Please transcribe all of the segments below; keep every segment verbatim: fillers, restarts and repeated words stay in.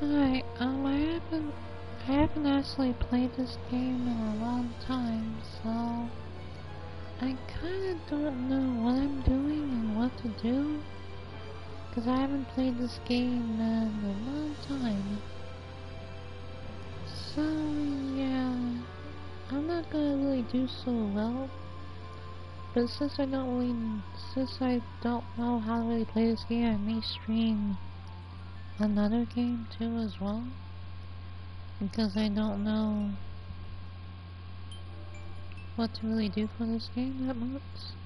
Hi, um, I haven't, I haven't actually played this game in a long time, so I kinda don't know what I'm doing and what to do, because I haven't played this game in a long time. So, yeah, I'm not gonna really do so well, but since I don't really, since I don't know how to really play this game, I may stream another game too as well. Because I don't know what to really do for this game that much.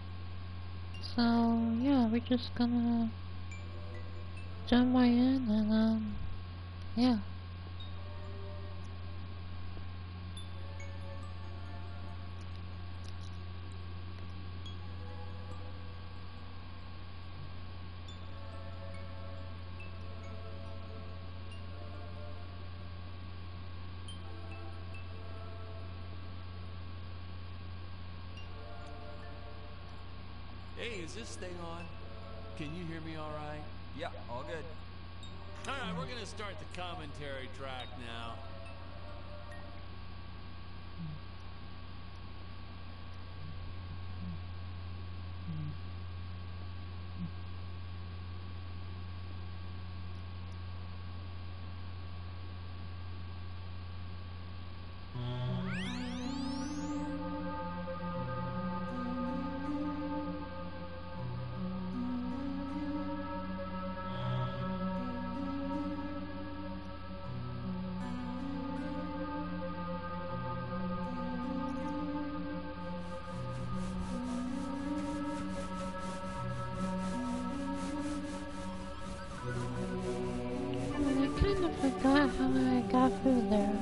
So yeah, we're just gonna jump right in and um yeah. Hey, is this thing on? Can you hear me all right? Yeah, all good. All right, we're gonna start the commentary track now. I kind of forgot how I got through there.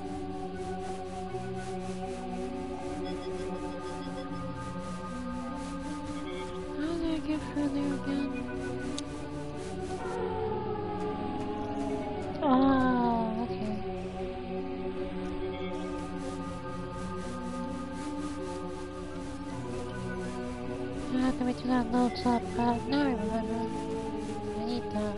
How did I get through there again? Oh, okay. I have to wait till that loads up, but now I remember. I need that.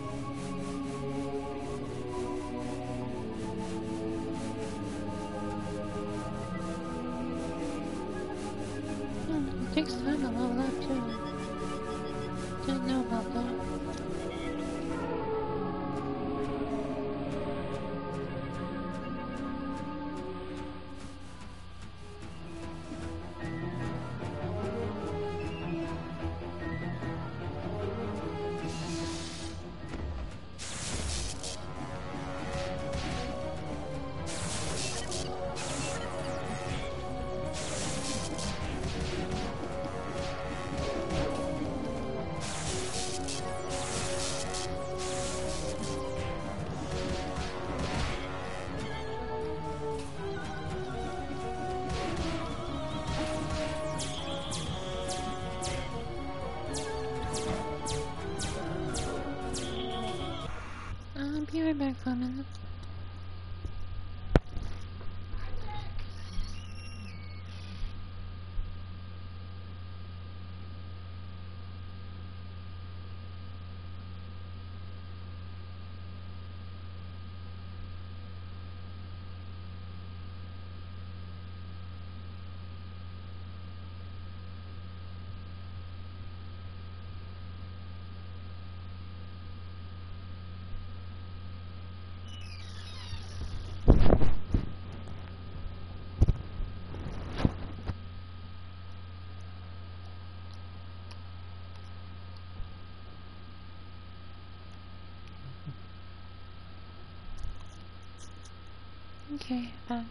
Hmm, it takes time to load up too. Didn't know about that. I'll be right back for a minute. Okay, back.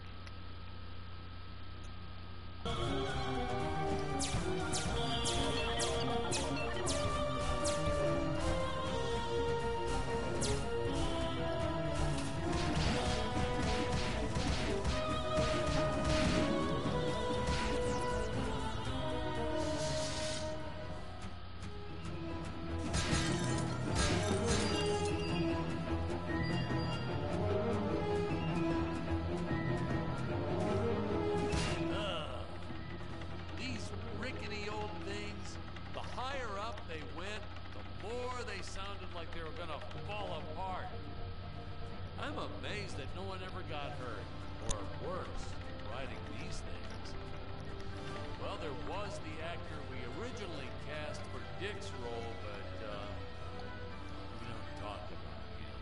They went, the more they sounded like they were gonna fall apart. I'm amazed that no one ever got hurt, or worse, riding these things. Well, there was the actor we originally cast for Dick's role, but, uh, we don't talk about him.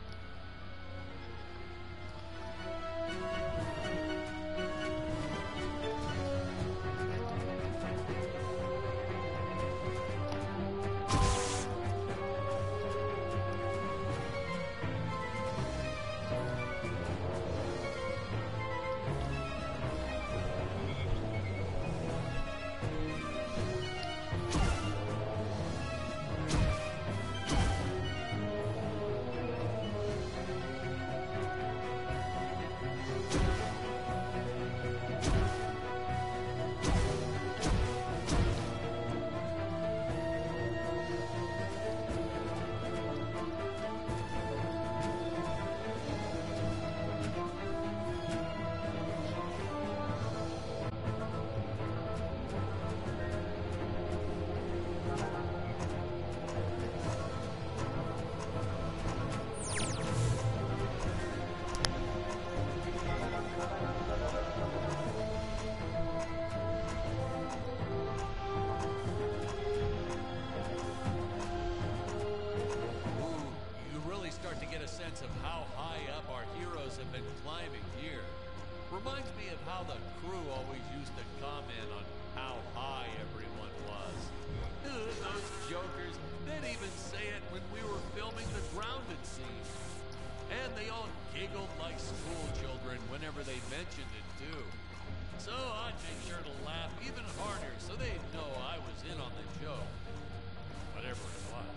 Of how high up our heroes have been climbing here. Reminds me of how the crew always used to comment on how high everyone was. Ugh, those jokers, they'd even say it when we were filming the grounded scene. And they all giggled like school children whenever they mentioned it too. So I'd make sure to laugh even harder so they'd know I was in on the joke. Whatever it was.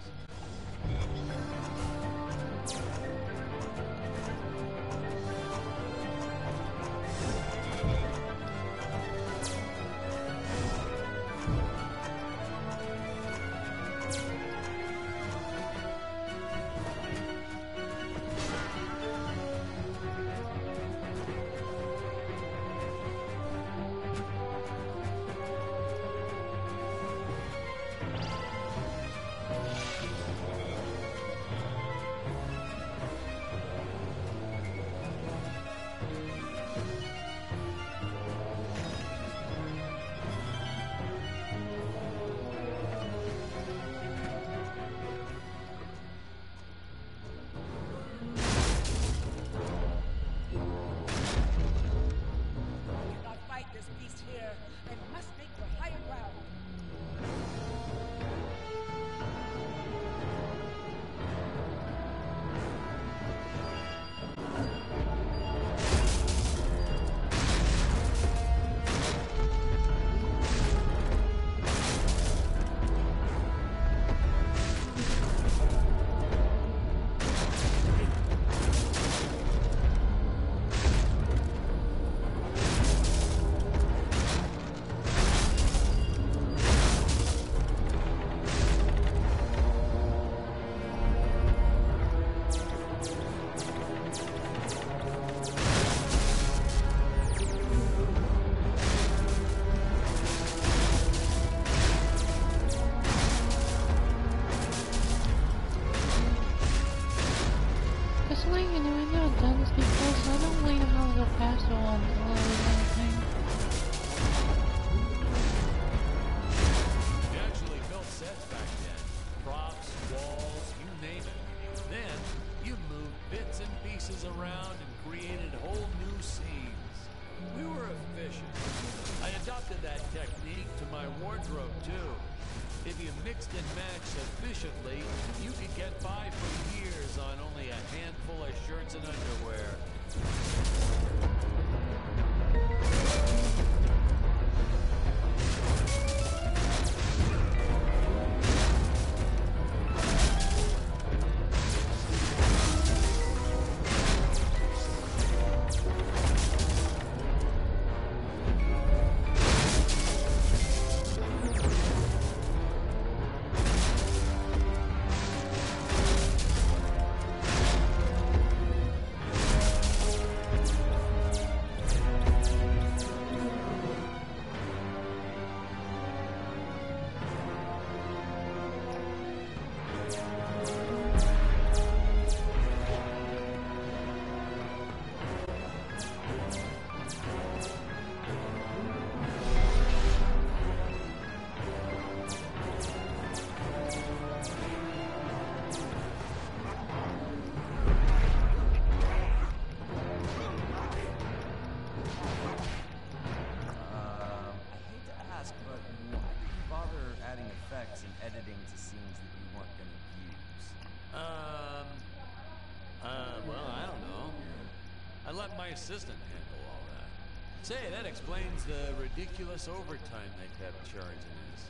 If you mixed and matched efficiently, you could get by for years on only a handful of shirts and underwear. assistant handle all that. Say, that explains the ridiculous overtime they kept charging us.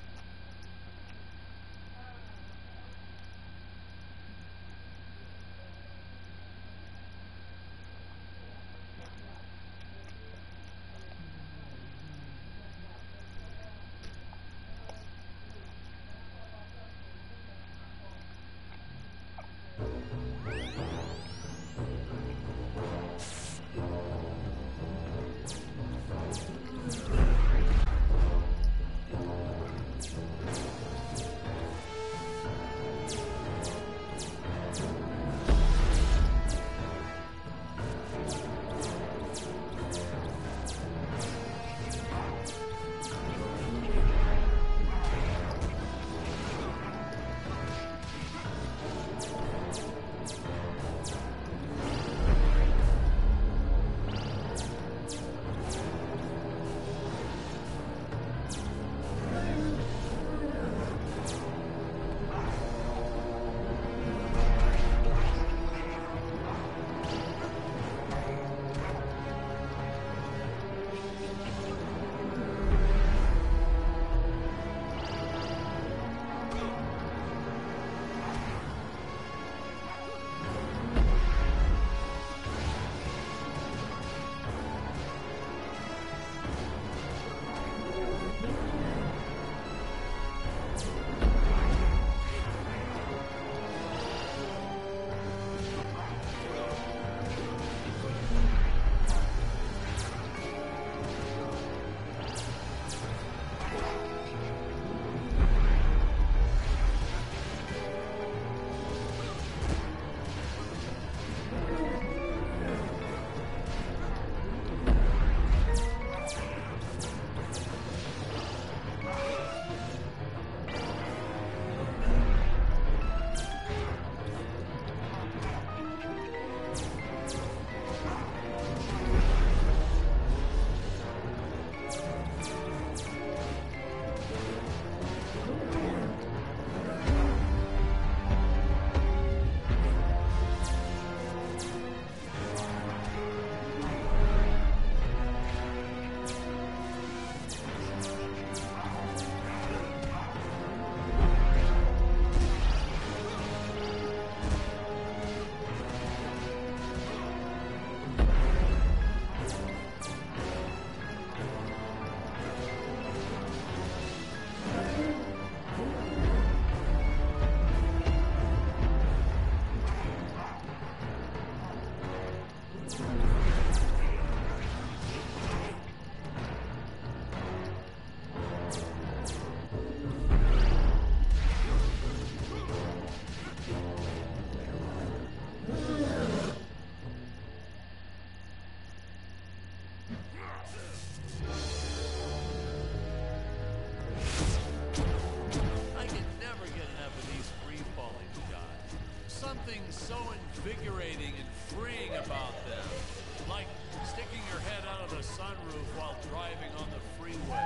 invigorating and freeing about them. Like sticking your head out of the sunroof while driving on the freeway.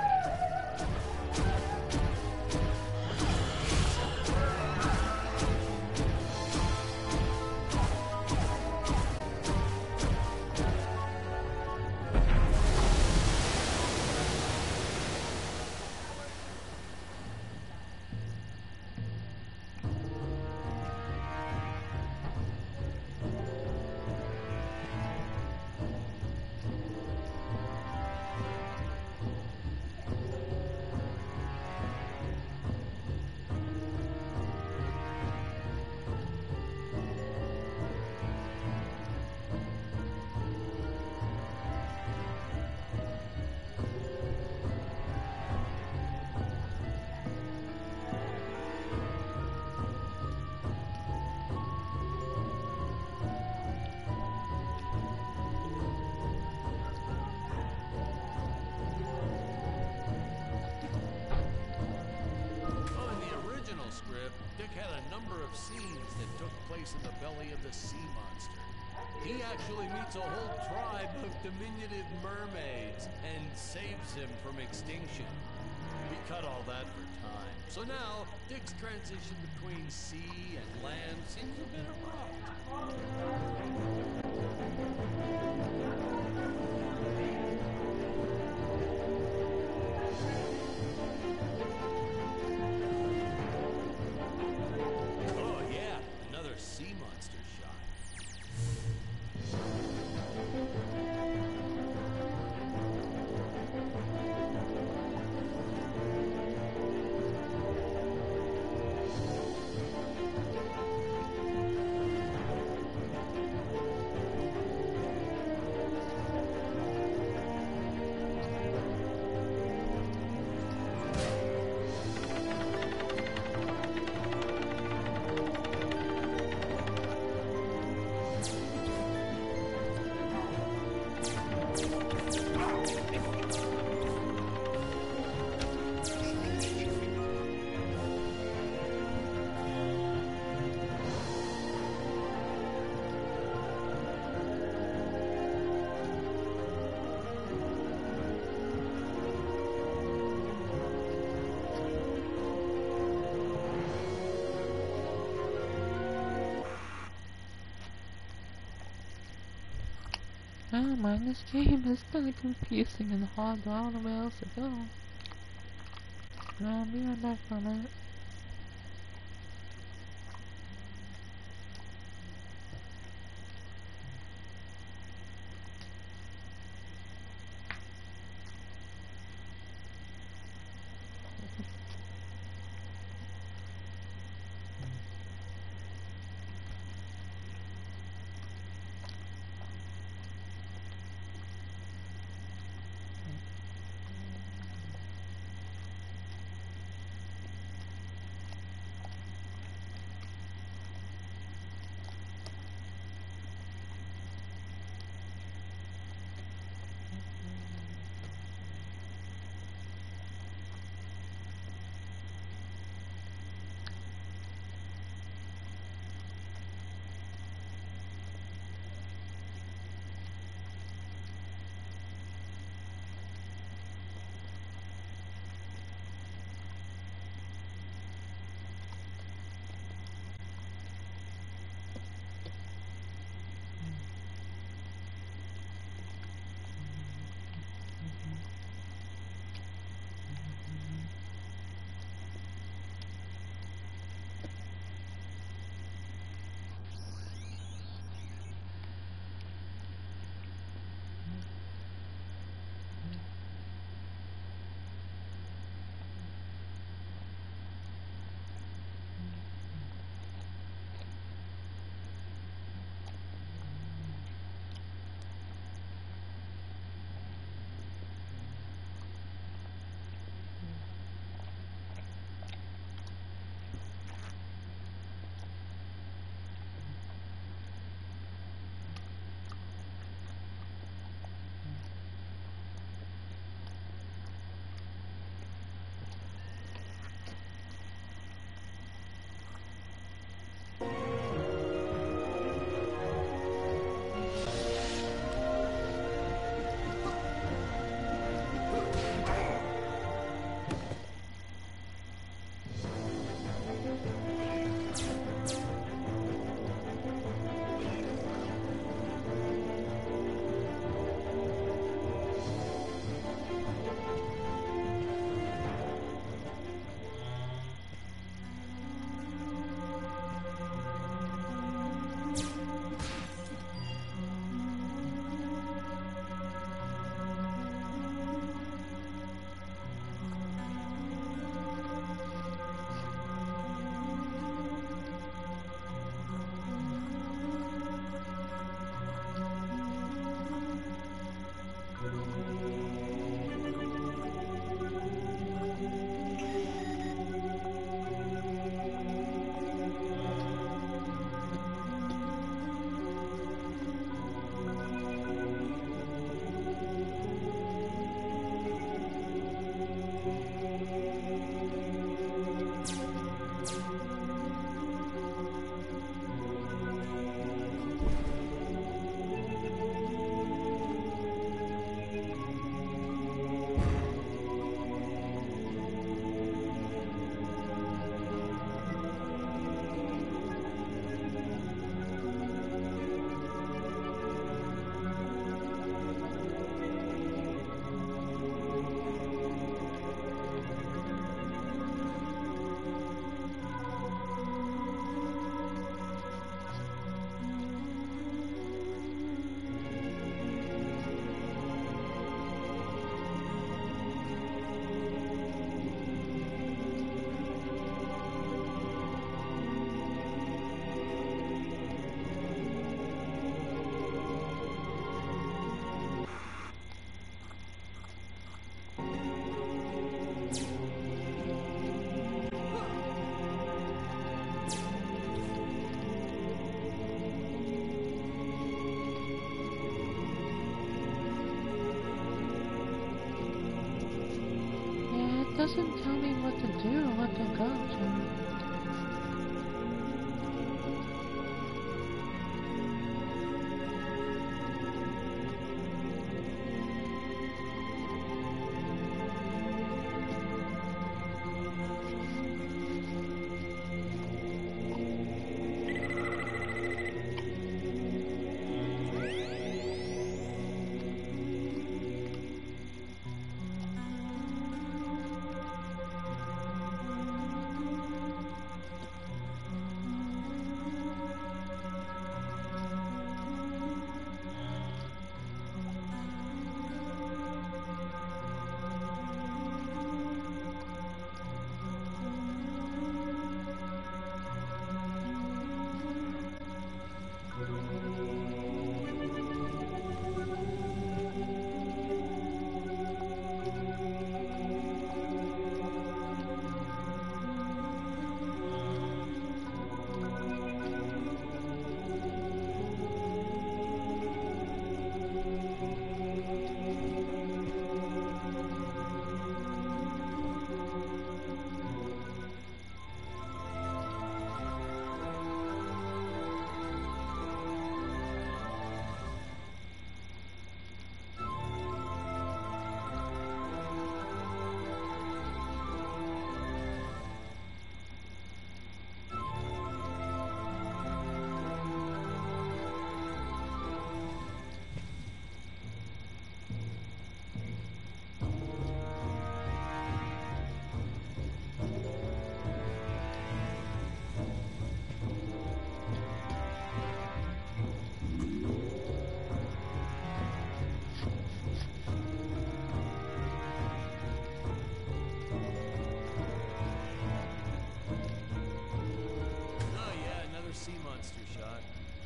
Dick had a number of scenes that took place in the belly of the sea monster. He actually meets a whole tribe of diminutive mermaids and saves him from extinction. We cut all that for time. So now, Dick's transition between sea and land seems a bit abrupt. I don't mind this game, it's kinda confusing and hard, I don't know where else to go. No, I'll be right back for a minute. doesn't tell me what to do or what to go to. monster shot.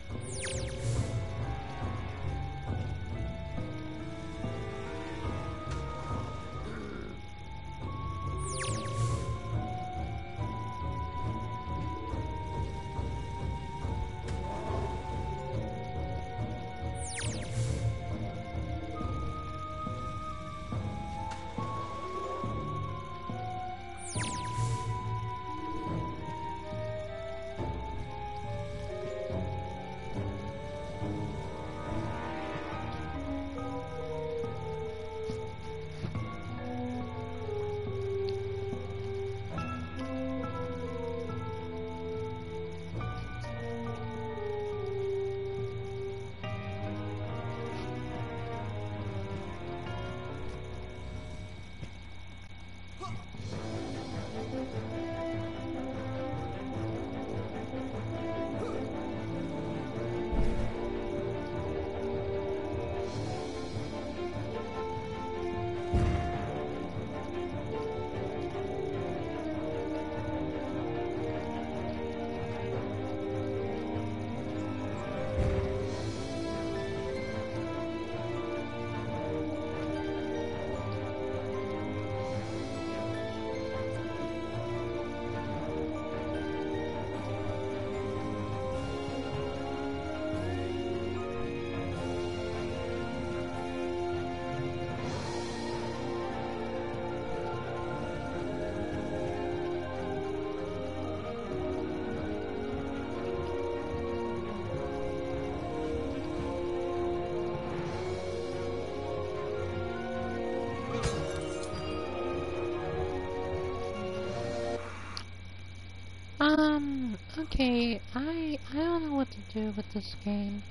Um, okay, I I don't know what to do with this game.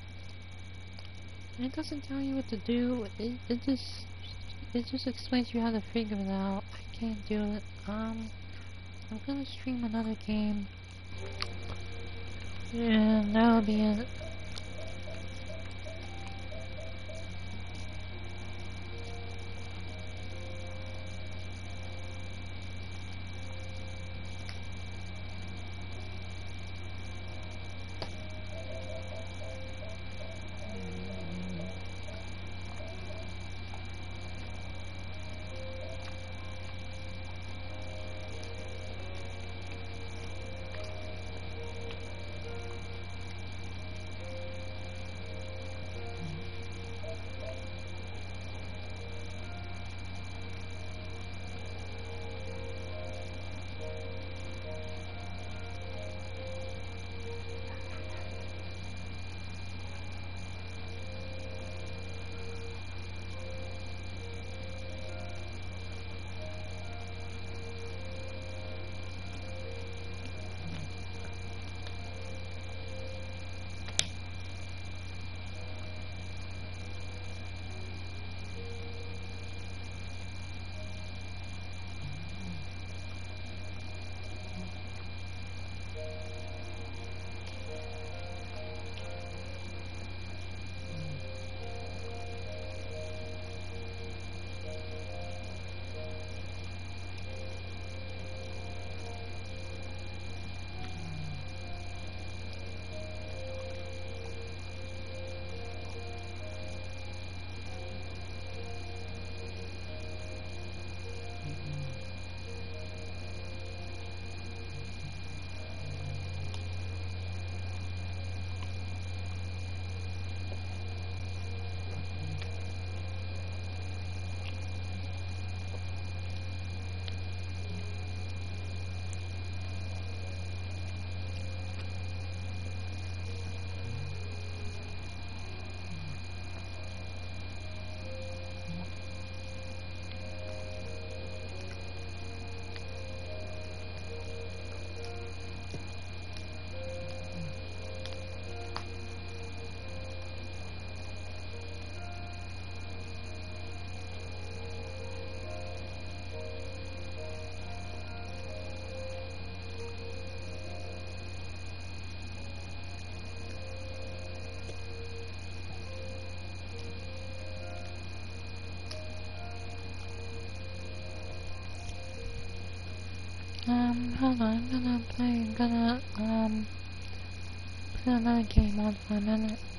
It doesn't tell you what to do. It it just it just explains you how to figure it out. I can't do it. Um, I'm gonna stream another game. Yeah, that'll be it. Um, hold on, I'm gonna play, I'm gonna, um, another game on for a minute.